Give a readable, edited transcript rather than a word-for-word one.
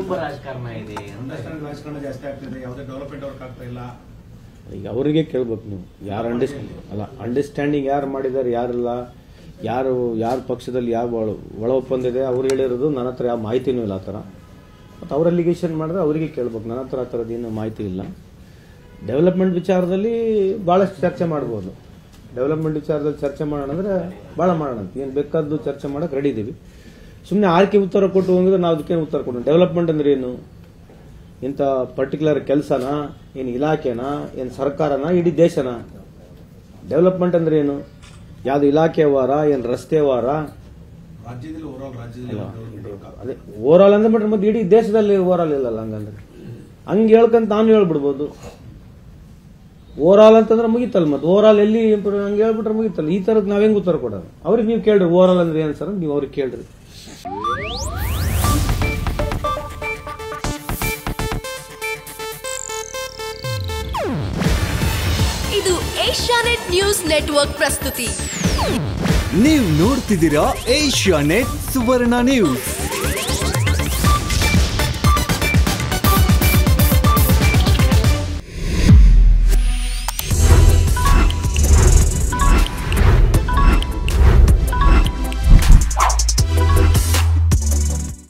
ಕುಟುಂಬ ರಾಜಕಾರಣ ಇದೆ, ರಾಜಕಾರಣ ಜಾಸ್ತಿ ಆಗ್ತಿದೆ, ಯಾವುದೇ ಡೆವಲಪ್ಮೆಂಟ್ ವರ್ಕ್ ಆಗ್ತಾ ಇಲ್ಲ. ಈಗ ಅವರಿಗೆ ಕೇಳ್ಬೇಕು ನೀವು, ಯಾರು ಅಂಡರ್ಸ್ಟ್ಯಾಂಡಿಂಗ್ ಯಾರು ಮಾಡಿದ್ದಾರೆ, ಯಾರಿಲ್ಲ, ಯಾರ ಪಕ್ಷದಲ್ಲಿ ಯಾವ ಒಳ ಒಪ್ಪಂದ ಇದೆ ಅವ್ರು ಹೇಳಿರೋದು. ನನ್ನ ಹತ್ರ ಯಾವ ಮಾಹಿತಿನೂ ಇಲ್ಲ ಆ ಥರ. ಮತ್ತು ಅವ್ರು ಅಲಿಗೇಷನ್ ಮಾಡಿದ್ರೆ ಅವರಿಗೆ ಕೇಳ್ಬೇಕು, ನನ್ನ ಹತ್ರ ಆ ಥರದ್ದು ಏನು ಮಾಹಿತಿ ಇಲ್ಲ. ಡೆವಲಪ್ಮೆಂಟ್ ವಿಚಾರದಲ್ಲಿ ಭಾಳಷ್ಟು ಚರ್ಚೆ ಮಾಡ್ಬೋದು. ಡೆವಲಪ್ಮೆಂಟ್ ವಿಚಾರದಲ್ಲಿ ಚರ್ಚೆ ಮಾಡೋಣ ಅಂದರೆ ಭಾಳ ಮಾಡೋಣ ಅಂತ, ಏನು ಬೇಕಾದ್ದು ಚರ್ಚೆ ಮಾಡೋಕೆ ರೆಡಿ ಇದ್ದೀವಿ. ಸುಮ್ಮನೆ ಆರ್ಕೆ ಉತ್ತರ ಕೊಟ್ಟು ಹೋಗಿದ್ರೆ ನಾವು ಅದಕ್ಕೇನು ಉತ್ತರ ಕೊಡೋಣ. ಡೆವಲಪ್ಮೆಂಟ್ ಅಂದ್ರೆ ಏನು? ಇಂಥ ಪರ್ಟಿಕ್ಯುಲರ್ ಕೆಲಸನಾ, ಏನು ಇಲಾಖೆನಾ, ಏನು ಸರ್ಕಾರನಾ, ಇಡೀ ದೇಶನಾ? ಡೆವಲಪ್ಮೆಂಟ್ ಅಂದ್ರೆ ಏನು? ಯಾವ್ದು ಇಲಾಖೆ ವಾರ, ಏನು ರಸ್ತೆ ವಾರ? ಅದೇ ಓವರ್ ಆಲ್ ಅಂದ್ರೆ ಬಿಟ್ರೆ ಮತ್ತೆ ಇಡೀ ದೇಶದಲ್ಲಿ ಓವರ್ ಆಲ್ ಇಲ್ಲಲ್ಲ. ಹಂಗಂದ್ರೆ ಹಂಗೆ ಹೇಳ್ಕಂತ ನಾನು ಹೇಳ್ಬಿಡ್ಬೋದು. ಓವರ್ ಆಲ್ ಅಂತಂದ್ರೆ ಮುಗಿತಲ್ಲ, ಮತ್ತೆ ಓವರ್ ಆಲ್ ಎಲ್ಲಿ ಹಂಗೆ ಹೇಳ್ಬಿಟ್ರೆ ಮುಗಿತಲ್ಲ. ಈ ಥರದ್ದು ನಾವ್ ಹೆಂಗ್ ಉತ್ತರ ಕೊಡೋದು? ಅವ್ರಿಗೆ ನೀವು ಕೇಳ್ರಿ, ಓವರ್ ಆಲ್ ಅಂದ್ರೆ ಏನು ಸರ್, ನೀವು ಅವ್ರಿಗೆ ಕೇಳ್ರಿ. ಇದು ಏಷ್ಯಾನೆಟ್ ನ್ಯೂಸ್ ನೆಟ್ವರ್ಕ್ ಪ್ರಸ್ತುತಿ. ನೀವು ನೋಡ್ತಿದ್ದೀರಾ ಏಷ್ಯಾನೆಟ್ ಸುವರ್ಣ ನ್ಯೂಸ್.